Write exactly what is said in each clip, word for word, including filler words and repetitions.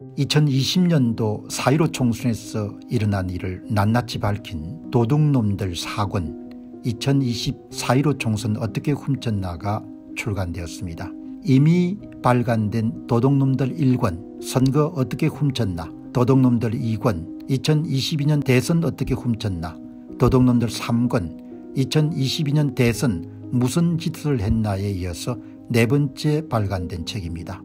이천이십 년도 사 일오 총선에서 일어난 일을 낱낱이 밝힌 도둑놈들 사 권 이천이십 사 일오 총선 어떻게 훔쳤나가 출간되었습니다. 이미 발간된 도둑놈들 일 권 선거 어떻게 훔쳤나, 도둑놈들 이 권 이천이십이 년 대선 어떻게 훔쳤나, 도둑놈들 삼 권 이천이십이 년 대선 무슨 짓을 했나에 이어서 네 번째 발간된 책입니다.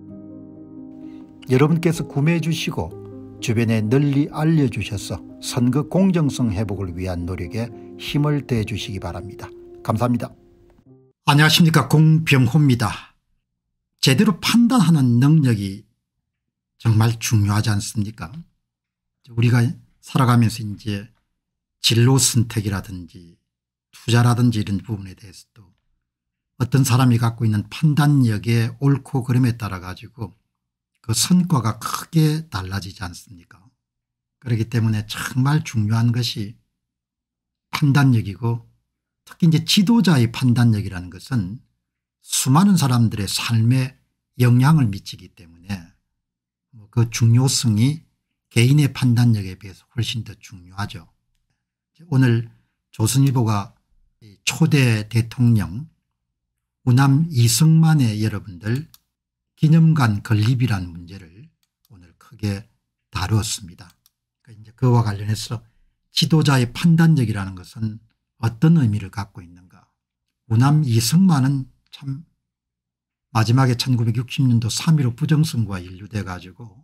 여러분께서 구매해 주시고 주변에 널리 알려주셔서 선거 공정성 회복을 위한 노력에 힘을 더해 주시기 바랍니다. 감사합니다. 안녕하십니까, 공병호입니다. 제대로 판단하는 능력이 정말 중요하지 않습니까? 우리가 살아가면서 이제 진로 선택이라든지 투자라든지 이런 부분에 대해서도 어떤 사람이 갖고 있는 판단력의 옳고 그름에 따라 가지고 그 성과가 크게 달라지지 않습니까? 그렇기 때문에 정말 중요한 것이 판단력이고, 특히 이제 지도자의 판단력이라는 것은 수많은 사람들의 삶에 영향을 미치기 때문에 그 중요성이 개인의 판단력에 비해서 훨씬 더 중요하죠. 오늘 조선일보가 초대 대통령 우남 이승만의 여러분들 기념관 건립이라는 문제를 오늘 크게 다루었습니다. 그러니까 이제 그와 관련해서 지도자의 판단력이라는 것은 어떤 의미를 갖고 있는가. 우남 이승만은 참 마지막에 천구백육십 년도 삼 일오 부정선거가 연루돼 가지고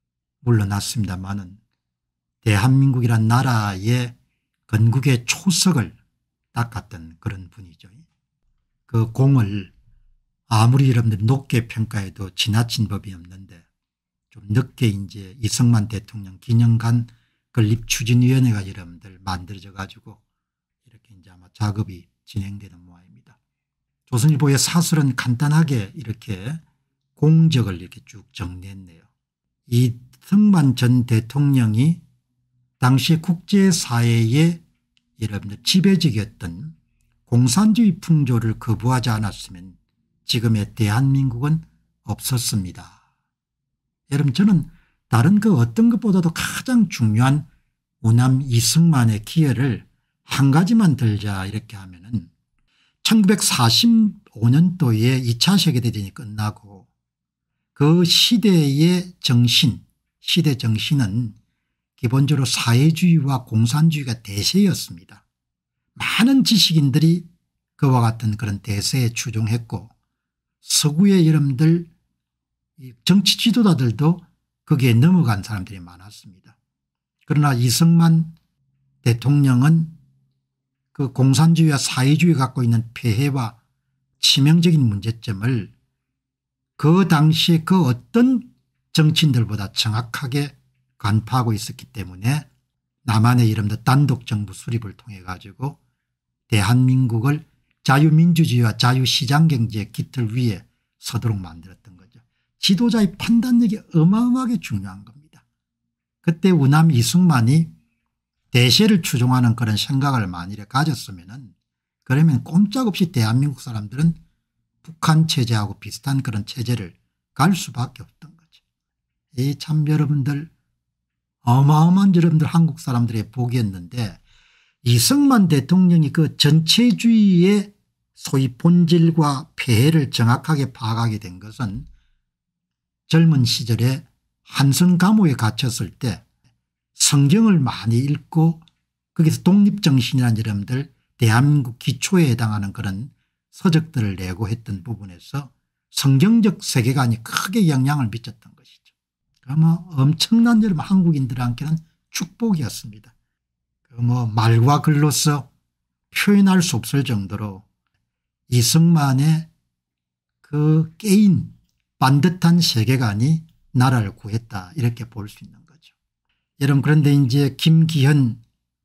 물러났습니다마는 대한민국이란 나라의 건국의 초석을 닦았던 그런 분이죠. 그 공을 아무리 여러분들이 높게 평가해도 지나친 법이 없는데, 좀 늦게 이제 이승만 대통령 기념관 건립 추진위원회가 여러분들 만들어져 가지고 이렇게 이제 아마 작업이 진행되는 모양입니다. 조선일보의 사설은 간단하게 이렇게 공적을 이렇게 쭉 정리했네요. 이승만 전 대통령이 당시 국제사회의 여러분들 지배적이었던 공산주의 풍조를 거부하지 않았으면 지금의 대한민국은 없었습니다. 여러분, 저는 다른 그 어떤 것보다도 가장 중요한 우남 이승만의 기여를 한 가지만 들자 이렇게 하면은, 천구백사십오 년도에 이 차 세계대전이 끝나고 그 시대의 정신, 시대 정신은 기본적으로 사회주의와 공산주의가 대세였습니다. 많은 지식인들이 그와 같은 그런 대세에 추종했고, 서구의 여러분들 정치 지도자들도 거기에 넘어간 사람들이 많았습니다. 그러나 이승만 대통령은 그 공산주의와 사회주의가 갖고 있는 폐해와 치명적인 문제점을 그 당시에 그 어떤 정치인들보다 정확하게 간파하고 있었기 때문에 남한의 이름도 단독정부 수립을 통해 가지고 대한민국을 자유민주주의와 자유시장경제의 깃틀 위에 서도록 만들었던 거죠. 지도자의 판단력이 어마어마하게 중요한 겁니다. 그때 우남 이승만이 대세를 추종하는 그런 생각을 만일에 가졌으면은, 그러면 꼼짝없이 대한민국 사람들은 북한 체제하고 비슷한 그런 체제를 갈 수밖에 없던 거죠. 이 참 여러분들 어마어마한 여러분들 한국 사람들의 복이었는데, 이승만 대통령이 그 전체주의의 소위 본질과 폐해를 정확하게 파악하게 된 것은 젊은 시절에 한성 감옥에 갇혔을 때 성경을 많이 읽고 거기서 독립정신이라는 여러분들 대한민국 기초에 해당하는 그런 서적들을 내고 했던 부분에서 성경적 세계관이 크게 영향을 미쳤던 것이죠. 그러면 엄청난 여러분 한국인들한테는 축복이었습니다. 그 뭐 말과 글로서 표현할 수 없을 정도로 이승만의 그 깨인 반듯한 세계관이 나라를 구했다, 이렇게 볼 수 있는 거죠. 여러분, 그런데 이제 김기현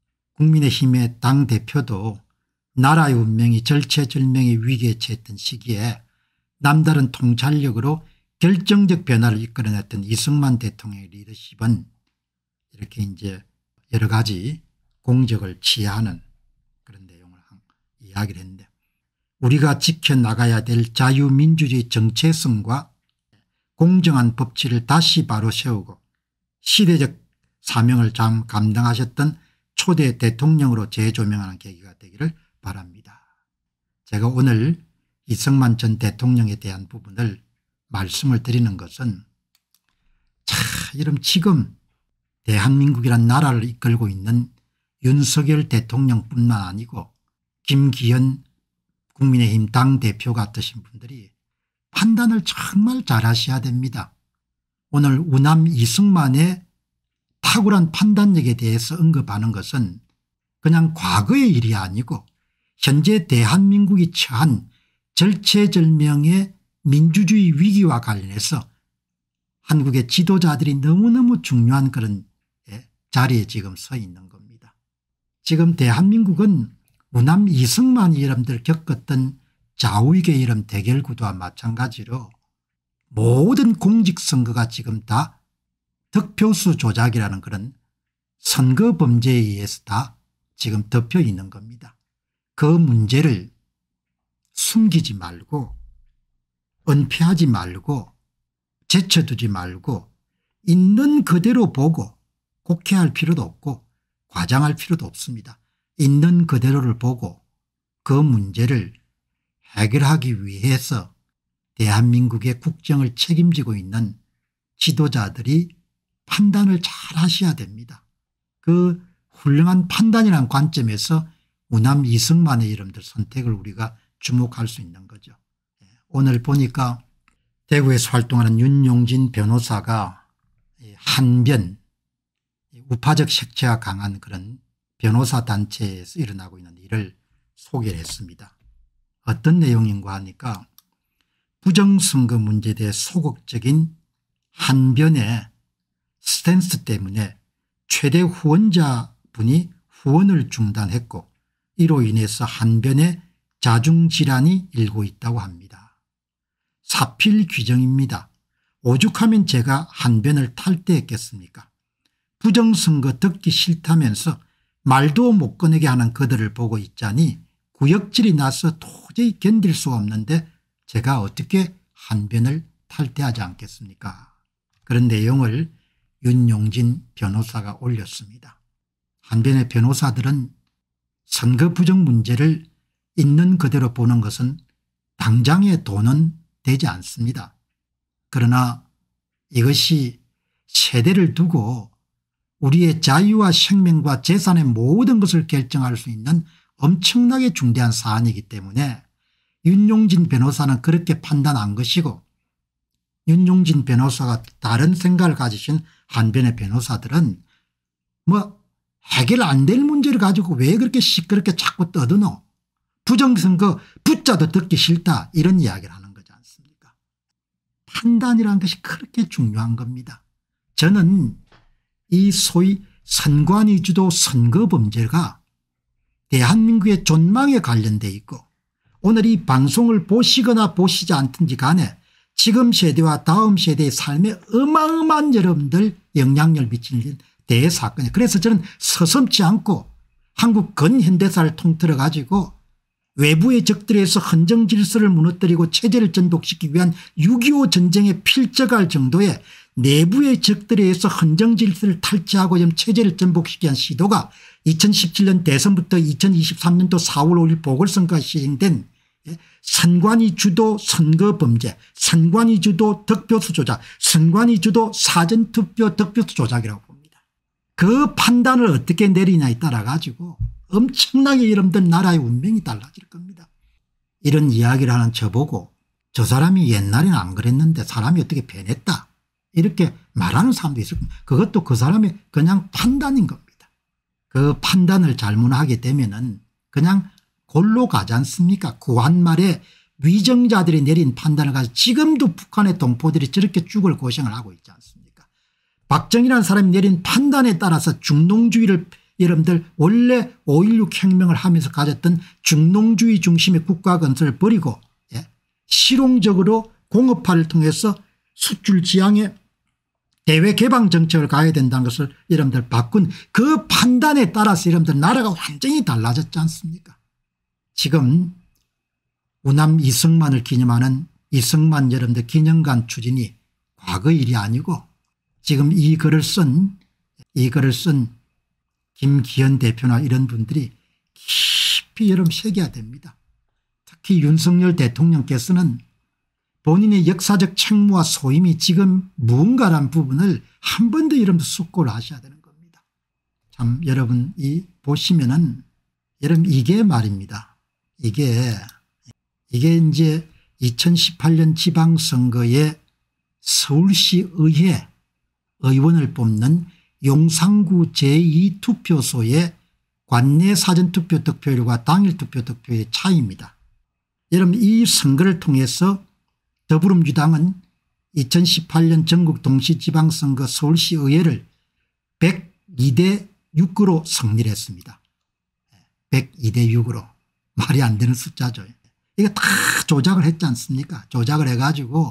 국민의힘의 당대표도 나라의 운명이 절체절명의 위기에 처했던 시기에 남다른 통찰력으로 결정적 변화를 이끌어냈던 이승만 대통령의 리더십은 이렇게 이제 여러 가지 공적을 취하는 그런 내용을 이야기를 했는데, 우리가 지켜나가야 될 자유민주주의 정체성과 공정한 법치를 다시 바로 세우고 시대적 사명을 잘 감당하셨던 초대 대통령으로 재조명하는 계기가 되기를 바랍니다. 제가 오늘 이승만 전 대통령에 대한 부분을 말씀을 드리는 것은 자, 이런 지금 대한민국이란 나라를 이끌고 있는 윤석열 대통령뿐만 아니고 김기현 국민의힘 당대표 같으신 분들이 판단을 정말 잘하셔야 됩니다. 오늘 우남 이승만의 탁월한 판단력에 대해서 언급하는 것은 그냥 과거의 일이 아니고 현재 대한민국이 처한 절체절명의 민주주의 위기와 관련해서 한국의 지도자들이 너무너무 중요한 그런 자리에 지금 서 있는 겁니다. 지금 대한민국은 우남 이승만이 여러분들 겪었던 좌우익의 이런 대결구도와 마찬가지로 모든 공직선거가 지금 다 득표수 조작이라는 그런 선거 범죄에 의해서 다 지금 덮여 있는 겁니다. 그 문제를 숨기지 말고 은폐하지 말고 제쳐두지 말고 있는 그대로 보고 곡해할 필요도 없고 과장할 필요도 없습니다. 있는 그대로를 보고 그 문제를 해결하기 위해서 대한민국의 국정을 책임지고 있는 지도자들이 판단을 잘 하셔야 됩니다. 그 훌륭한 판단이라는 관점에서 우남 이승만의 이름들 선택을 우리가 주목할 수 있는 거죠. 오늘 보니까 대구에서 활동하는 윤용진 변호사가 한변 우파적 색채가 강한 그런 변호사 단체에서 일어나고 있는 일을 소개를 했습니다. 어떤 내용인가 하니까 부정선거 문제에 대해 소극적인 한변의 스탠스 때문에 최대 후원자분이 후원을 중단했고 이로 인해서 한변의 자중질환이 일고 있다고 합니다. 사필 규정입니다. 오죽하면 제가 한변을 탈퇴했겠습니까? 부정선거 듣기 싫다면서 말도 못 꺼내게 하는 그들을 보고 있자니 구역질이 나서 도저히 견딜 수가 없는데 제가 어떻게 한변을 탈퇴하지 않겠습니까? 그런 내용을 윤용진 변호사가 올렸습니다. 한변의 변호사들은 선거 부정 문제를 있는 그대로 보는 것은 당장의 돈은 되지 않습니다. 그러나 이것이 세대를 두고 우리의 자유와 생명과 재산의 모든 것을 결정할 수 있는 엄청나게 중대한 사안이기 때문에 윤용진 변호사는 그렇게 판단한 것이고 윤용진 변호사가 다른 생각을 가지신 한변의 변호사들은 뭐 해결 안 될 문제를 가지고 왜 그렇게 시끄럽게 자꾸 떠드노 부정선거 붙자도 듣기 싫다 이런 이야기를 하는 거지 않습니까? 판단이라는 것이 그렇게 중요한 겁니다. 저는 이 소위 선관위 주도 선거범죄가 대한민국의 존망에 관련돼 있고 오늘 이 방송을 보시거나 보시지 않든지 간에 지금 세대와 다음 세대의 삶에 어마어마한 여러분들 영향력을 미치는 대사건이에요. 그래서 저는 서슴지 않고 한국 근현대사를 통틀어 가지고 외부의 적들에서 헌정 질서를 무너뜨리고 체제를 전복시키기 위한 육이오 전쟁에 필적할 정도의 내부의 적들에 의해서 헌정 질서를 탈취하고 체제를 전복시키기 위한 시도가 이천십칠 년 대선부터 이천이십삼 년도 사월 오일 보궐선거가 시행된 선관위 주도 선거범죄, 선관위 주도 득표수 조작, 선관위 주도 사전투표 득표수 조작이라고 봅니다. 그 판단을 어떻게 내리냐에 따라 가지고 엄청나게 여러분들 나라의 운명이 달라질 겁니다. 이런 이야기를 하는 저보고 저 사람이 옛날에는 안 그랬는데 사람이 어떻게 변했다 이렇게 말하는 사람도 있을 겁니다. 그것도 그 사람의 그냥 판단인 겁니다. 그 판단을 잘못하게 되면은 그냥 골로 가지 않습니까? 구한말에 위정자들이 내린 판단을 가지고 지금도 북한의 동포들이 저렇게 죽을 고생을 하고 있지 않습니까? 박정희라는 사람이 내린 판단에 따라서 중농주의를 여러분들 원래 오일육 혁명을 하면서 가졌던 중농주의 중심의 국가 건설을 버리고 예? 실용적으로 공업화를 통해서 수출 지향에 대외 개방 정책을 가야 된다는 것을 여러분들 바꾼 그 판단에 따라서 여러분들 나라가 완전히 달라졌지 않습니까? 지금 우남 이승만을 기념하는 이승만 여러분들 기념관 추진이 과거 일이 아니고 지금 이 글을 쓴 이 글을 쓴 김기현 대표나 이런 분들이 깊이 여러분 새겨야 됩니다. 특히 윤석열 대통령께서는 본인의 역사적 책무와 소임이 지금 무언가라는 부분을 한 번 더 여러분 숙고를 하셔야 되는 겁니다. 참 여러분 이 보시면은 여러분 이게 말입니다. 이게 이게 이제 이천십팔 년 지방선거에 서울시 의회 의원을 뽑는 용산구 제이 투표소의 관내 사전투표 득표율과 당일 투표 득표율의 차이입니다. 여러분 이 선거를 통해서 더불어민주당은 이천십팔 년 전국 동시지방선거 서울시 의회를 백이 대 육으로 승리를 했습니다. 백이 대 육으로 말이 안 되는 숫자죠. 이거 다 조작을 했지 않습니까? 조작을 해가지고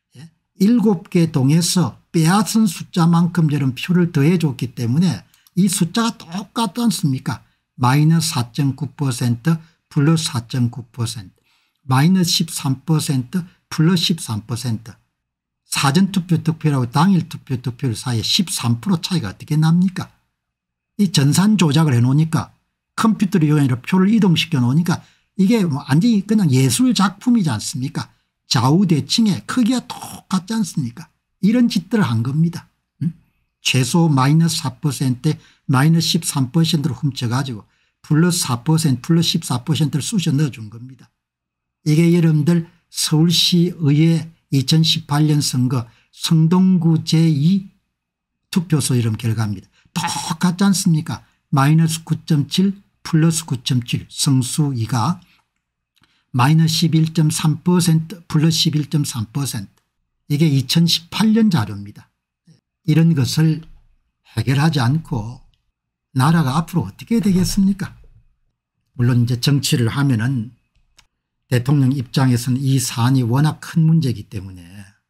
일곱 개 동에서 빼앗은 숫자만큼 여러분 표를 더해 줬기 때문에 이 숫자가 똑같지 않습니까? 마이너스 사 점 구 퍼센트 플러스 사 점 구 퍼센트 마이너스 십삼 퍼센트 플러스 십삼 퍼센트 사전투표 득표율하고 당일 투표 득표율 사이에 십삼 퍼센트 차이가 어떻게 납니까? 이 전산 조작을 해놓으니까 컴퓨터를 이용해서 표를 이동시켜 놓으니까 이게 완전히 그냥 예술 작품이지 않습니까? 좌우대칭의 크기가 똑같지 않습니까? 이런 짓들을 한 겁니다. 음? 최소 마이너스 사 퍼센트 마이너스 십삼 퍼센트로 훔쳐가지고 플러스 사 퍼센트 플러스 십사 퍼센트를 쑤셔 넣어준 겁니다. 이게 여러분들 서울시의회 이천십팔 년 선거 성동구 제이 투표소 이런 결과입니다. 똑같지 않습니까? 마이너스 구 점 칠 플러스 구 점 칠 성수 이가 마이너스 십일 점 삼 퍼센트 플러스 십일 점 삼 퍼센트 이게 이천십팔 년 자료입니다. 이런 것을 해결하지 않고 나라가 앞으로 어떻게 되겠습니까? 물론 이제 정치를 하면은 대통령 입장에서는 이 사안이 워낙 큰 문제이기 때문에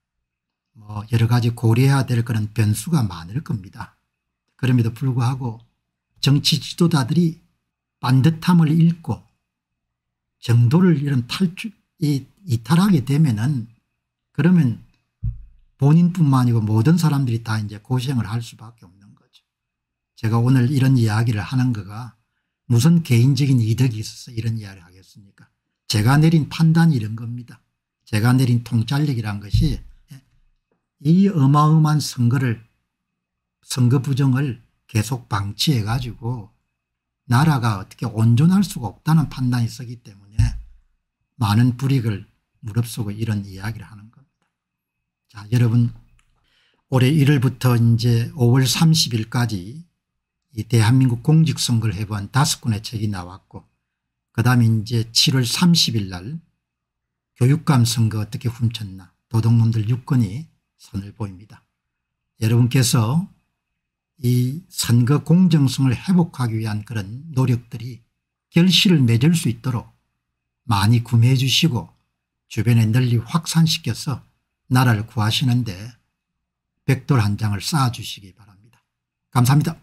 뭐 여러 가지 고려해야 될 그런 변수가 많을 겁니다. 그럼에도 불구하고 정치 지도자들이 반듯함을 잃고 정도를 이런 탈출, 이, 이탈하게 되면은 그러면 본인뿐만 아니고 모든 사람들이 다 이제 고생을 할 수밖에 없는 거죠. 제가 오늘 이런 이야기를 하는 거가 무슨 개인적인 이득이 있어서 이런 이야기를 하겠습니까? 제가 내린 판단이 이런 겁니다. 제가 내린 통찰력이란 것이 이 어마어마한 선거를 선거 부정을 계속 방치해 가지고 나라가 어떻게 온전할 수가 없다는 판단이 있었기 때문에 많은 불이익을 무릅쓰고 이런 이야기를 하는 겁니다. 자, 여러분 올해 일월부터 이제 오월 삼십일까지 이 대한민국 공직선거를 해본 다섯 권의 책이 나왔고 그다음에 이제 칠월 삼십일 날 교육감 선거 어떻게 훔쳤나 도둑놈들 육 권이 선을 보입니다. 여러분께서 이 선거 공정성을 회복하기 위한 그런 노력들이 결실을 맺을 수 있도록 많이 구매해 주시고 주변에 널리 확산시켜서 나라를 구하시는데 백돌 한 장을 쌓아 주시기 바랍니다. 감사합니다.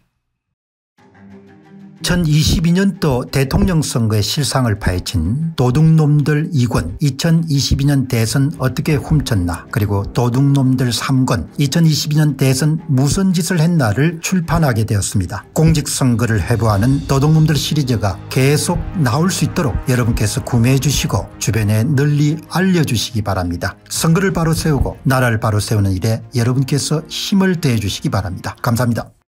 이천이십이 년도 대통령 선거의 실상을 파헤친 도둑놈들 이 권 이천이십이 년 대선 어떻게 훔쳤나 그리고 도둑놈들 삼 권 이천이십이 년 대선 무슨 짓을 했나를 출판하게 되었습니다. 공직선거를 회부하는 도둑놈들 시리즈가 계속 나올 수 있도록 여러분께서 구매해 주시고 주변에 널리 알려주시기 바랍니다. 선거를 바로 세우고 나라를 바로 세우는 일에 여러분께서 힘을 더해 주시기 바랍니다. 감사합니다.